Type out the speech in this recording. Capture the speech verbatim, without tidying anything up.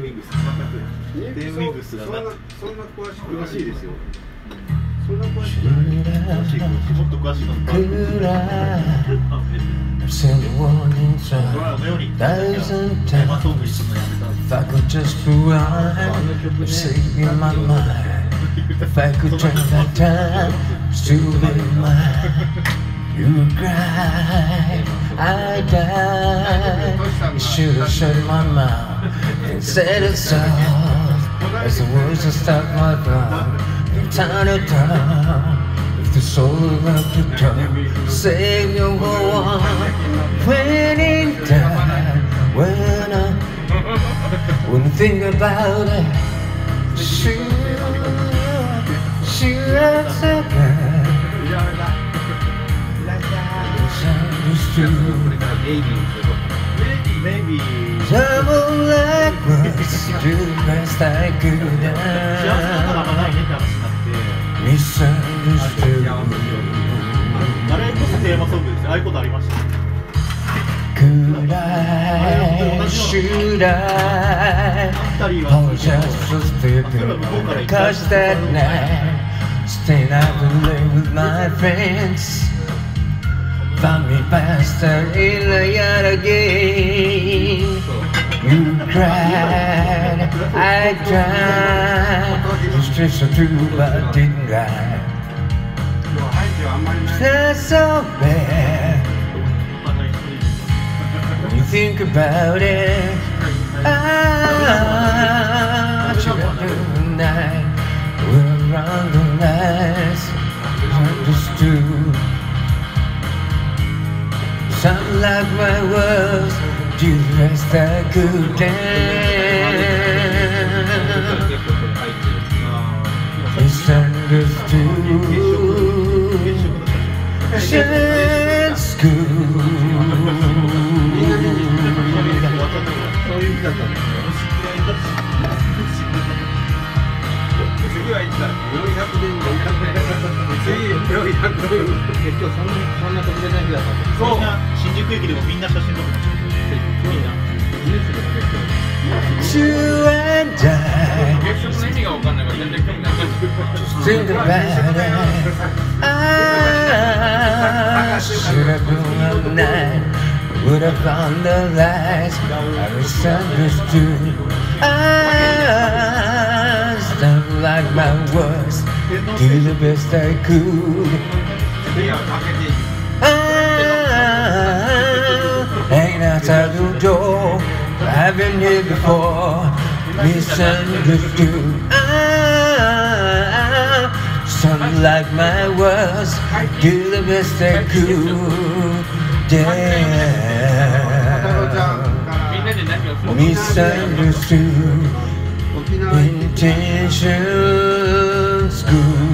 ウィングス。テンウィングスがな。そんな詳しく詳しいですよ。そんな詳しくない。詳しい。もっと詳しいの。 Send a warning sign thousand times. If I could just rewind, it's in my mind. If I could turn back time, still be mine. You would cry, I died. You should have shut my mouth and said it soft as the words that stuck my tongue from time to time. If the soul of the tongue, save your one. When in time, when I wouldn't think about it, shoot, shoot at second. Maybe Double like words, do the best I could. Misunderstood. Could I, should I apologize for slipping? Cause that night, staying out to late with my friends, found me bastard in the yard again. You cried, I tried. It's just so true, but I didn't cry. That's so bad. When you think about it, ah, what you gonna do tonight? We're around the nights, understood. Sound like my words, do the best I could dance. Misunderstood. Shine school. You and I just think about it. I should have grown up night, would have found the lights. I misunderstood. I stuck like my words, do the best I could. I hanging outside the door, I've been here before, misunderstood. I sound like my words, do the best I could. Damn, misunderstood. Intentions good.